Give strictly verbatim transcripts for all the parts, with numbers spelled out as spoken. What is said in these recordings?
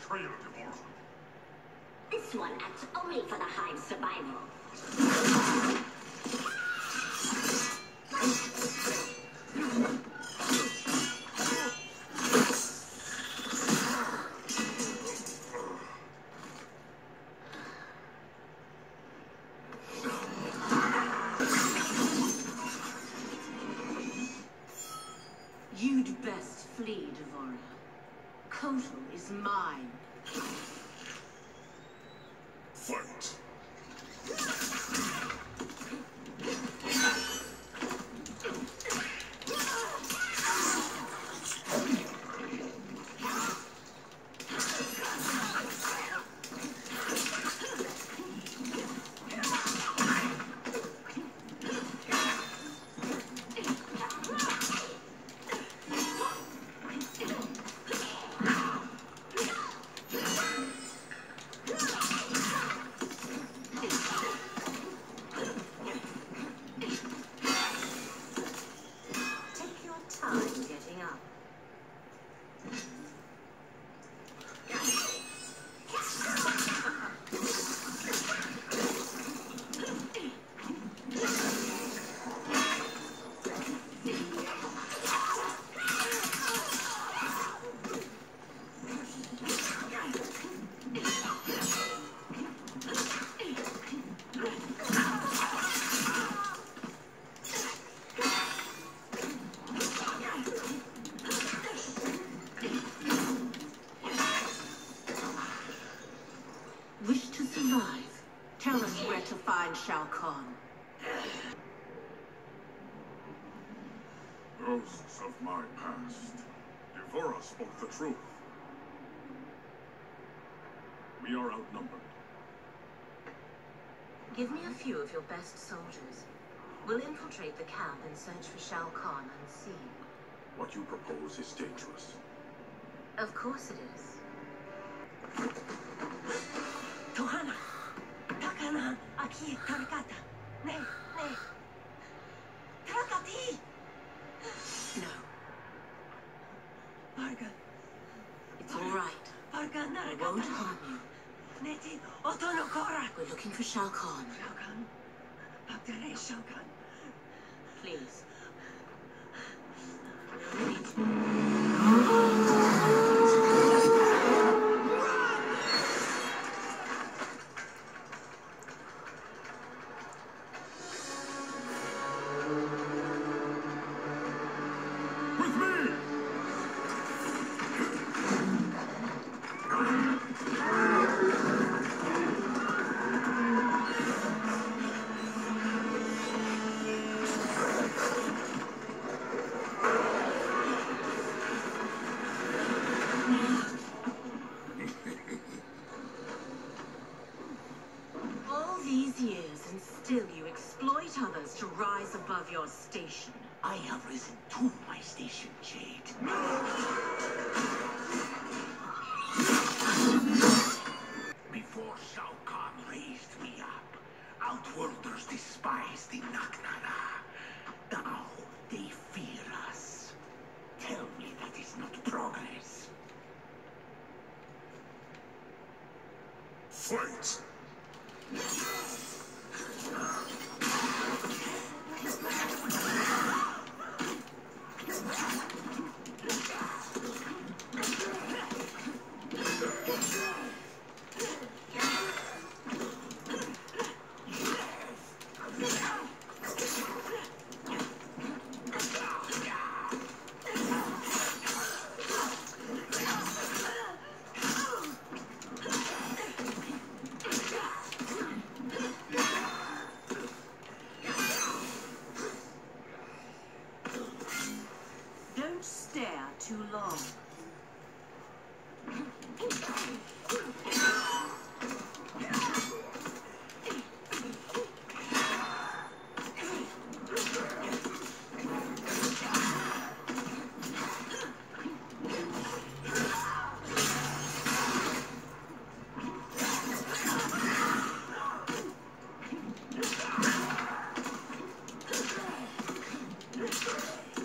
betrayal, D'Vorah. This one acts only for the Hive's survival. You'd best flee, D'Vorah. Kotal is mine. Fight! Wish to survive? Tell us where to find Shao Kahn. Ghosts of my past. D'Vorah spoke the truth. We are outnumbered. Give me a few of your best soldiers. We'll infiltrate the camp and search for Shao Kahn unseen. What you propose is dangerous. Of course it is. Tohana! Takana! Aki! Tarakata! Ne! Ne! Tarakati! No. Varga! It's all right. Varga I Narakata! won't harm you. Neti! Otono Kora! We're looking for Shao Kahn. Shao Kahn! Bagdare Shao Kahn! Please. With me! All these years, and still you exploit others to rise above your station. I have risen to my station, Jade. Before Shao Kahn raised me up, Outworlders despised the Naknara. Now they fear us. Tell me that is not progress. Fight! Don't stare too long.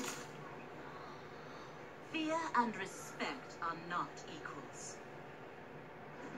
Fear and respect are not equals.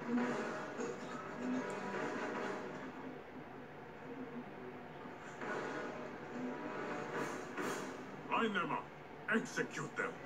Line them up. Execute them.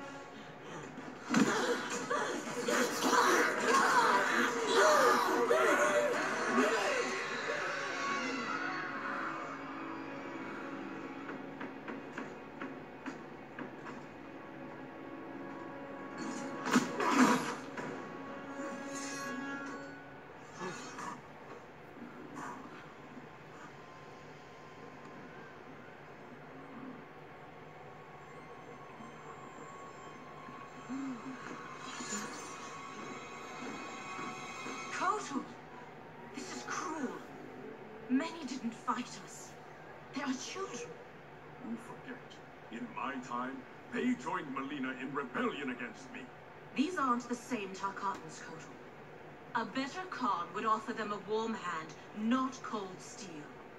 Kotal! This is cruel. Many didn't fight us. They are children. You forget. In my time, they joined Melina in rebellion against me. These aren't the same Tarkatans, Kotal. A better Khan would offer them a warm hand, not cold steel.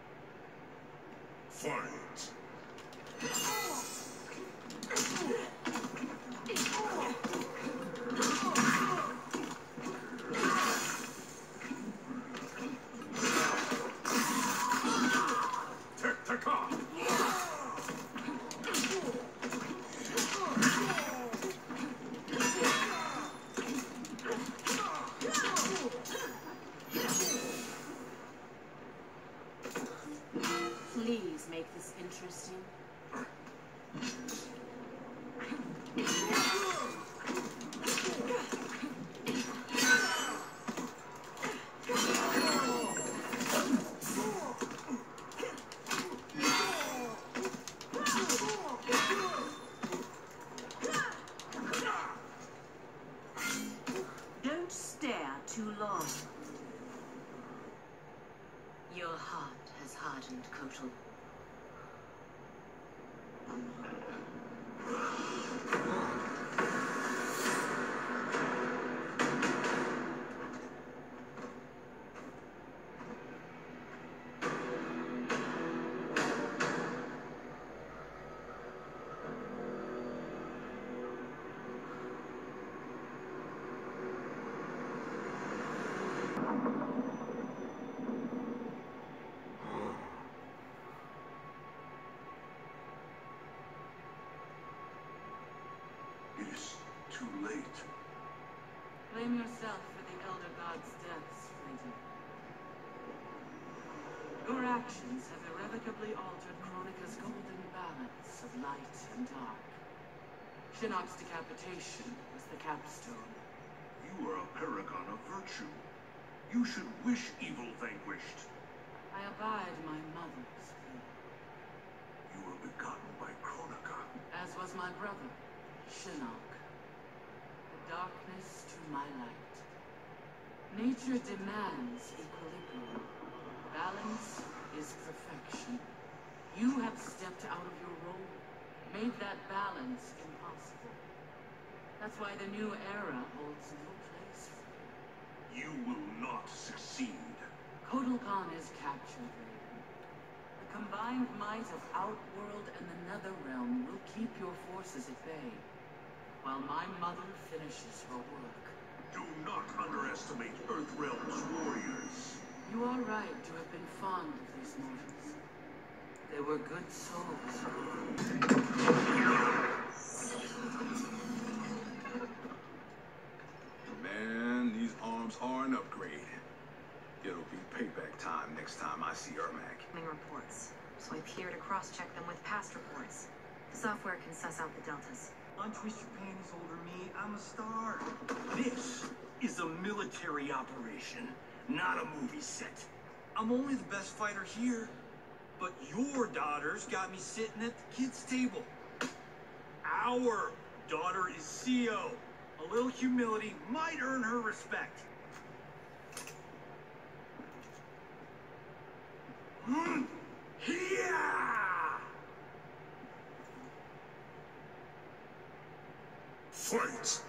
Fight! Please make this interesting. Don't stare too long. Your heart has hardened, Kotal. It's too late. Blame yourself for the Elder God's deaths, Clayton. Your actions have irrevocably altered Kronika's golden balance of light and dark. Shinnok's decapitation was the capstone. You are a paragon of virtue. You should wish evil vanquished. I abide my mother's will. You were begotten by Kronika. As was my brother, Shinnok. The darkness to my light. Nature demands equilibrium. Balance is perfection. You have stepped out of your role, made that balance impossible. That's why the new era holds no place for you. You will not succeed. Kotal Khan is captured, Raiden. The combined might of Outworld and the Netherrealm will keep your forces at bay, while my mother finishes her work. Do not underestimate Earthrealm's warriors. You are right to have been fond of these mortals. They were good souls. Man, these arms are an upgrade. It'll be payback time next time I see Ermac. Reports, so I peer to cross-check them with past reports. The software can suss out the deltas. Untwist your panties, older me. I'm a star. This is a military operation, not a movie set. I'm only the best fighter here, but your daughter's got me sitting at the kids' table. Our daughter is C O. A little humility might earn her respect. Hmm. Yeah! Fight!